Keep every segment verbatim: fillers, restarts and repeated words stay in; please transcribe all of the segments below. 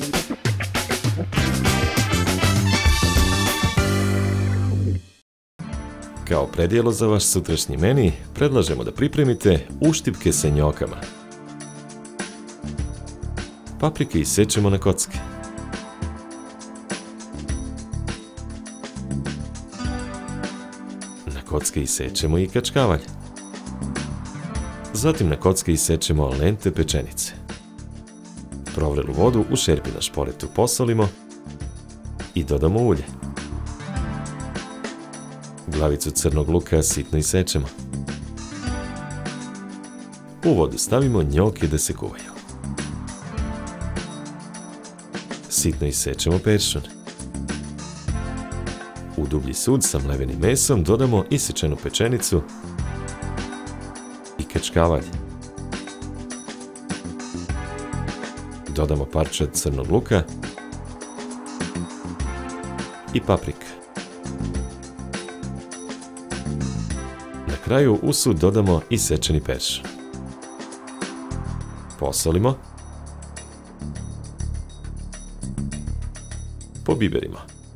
Kao predjelo za vaš sutrašnji meni, predlažemo da pripremite uštipke sa njokama. Paprike isečemo na kocke. Na kocke isečemo i kačkavalj. Zatim na kocke isečemo lente pečenice. Provrelu vodu u šerpi na šporetu posolimo i dodamo ulje. Glavicu crnog luka sitno isečemo. U vodu stavimo njoke da se kuvaju. Sitno isečemo peršun. U dublji sud sa mlevenim mesom dodamo isečenu pečenicu i kačkavalj. Dodamo parčad crnog luka i paprika. Na kraju u sud dodamo isečeni peršun. Posolimo. Pobiberimo.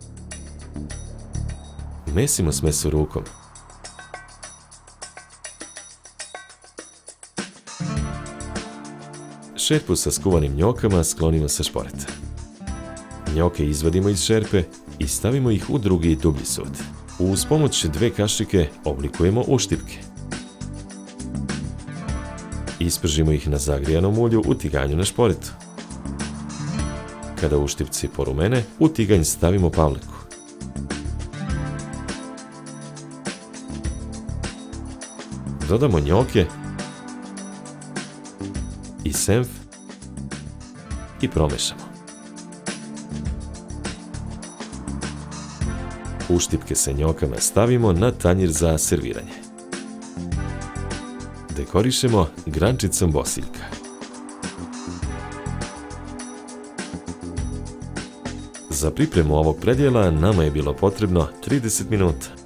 Mesimo smesu rukom. Šerpu sa skuvanim njokama sklonimo sa šporeta. Njoke izvadimo iz šerpe i stavimo ih u drugi dublji sud. Uz pomoć dve kašike oblikujemo uštipke. Ispržimo ih na zagrijanom ulju u tiganju na šporetu. Kada uštipci porumene, u tiganj stavimo pavliku. Dodamo njoke i senf i promešamo. Uštipke sa njokama stavimo na tanjir za serviranje. Dekorišemo grančicom bosiljka. Za pripremu ovog predjela nama je bilo potrebno trideset minuta.